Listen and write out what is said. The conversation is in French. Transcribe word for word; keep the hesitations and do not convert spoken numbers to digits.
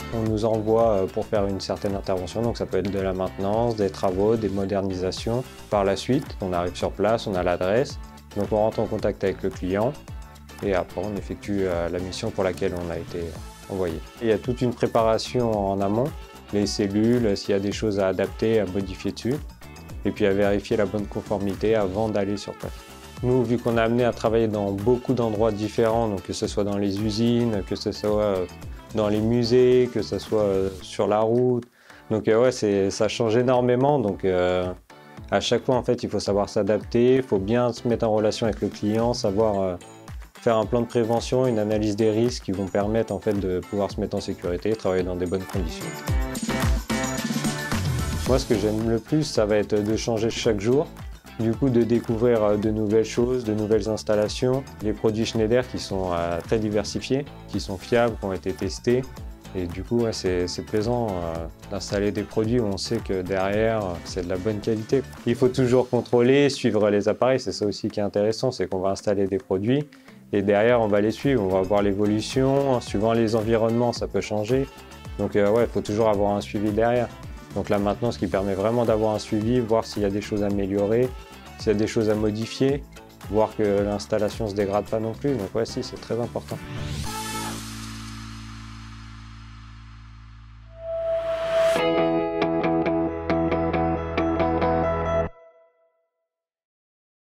On nous envoie pour faire une certaine intervention, donc ça peut être de la maintenance, des travaux, des modernisations. Par la suite, on arrive sur place, on a l'adresse, donc on rentre en contact avec le client et après on effectue la mission pour laquelle on a été envoyé. Il y a toute une préparation en amont, les cellules, s'il y a des choses à adapter, à modifier dessus, et puis à vérifier la bonne conformité avant d'aller sur place. Nous, vu qu'on est amené à travailler dans beaucoup d'endroits différents, donc que ce soit dans les usines, que ce soit dans les musées, que ce soit sur la route, donc ouais, ça change énormément. Donc euh, à chaque fois, en fait, il faut savoir s'adapter, il faut bien se mettre en relation avec le client, savoir euh, faire un plan de prévention, une analyse des risques qui vont permettre en fait de pouvoir se mettre en sécurité et travailler dans des bonnes conditions. Moi, ce que j'aime le plus, ça va être de changer chaque jour. Du coup, de découvrir de nouvelles choses, de nouvelles installations. Les produits Schneider qui sont euh, très diversifiés, qui sont fiables, qui ont été testés. Et du coup, ouais, c'est plaisant euh, d'installer des produits où on sait que derrière, c'est de la bonne qualité. Il faut toujours contrôler, suivre les appareils. C'est ça aussi qui est intéressant, c'est qu'on va installer des produits et derrière, on va les suivre. On va voir l'évolution. Suivant les environnements, ça peut changer. Donc euh, ouais, il faut toujours avoir un suivi derrière. Donc la maintenance qui permet vraiment d'avoir un suivi, voir s'il y a des choses à améliorer, s'il y a des choses à modifier, voir que l'installation ne se dégrade pas non plus. Donc ouais, si, c'est très important.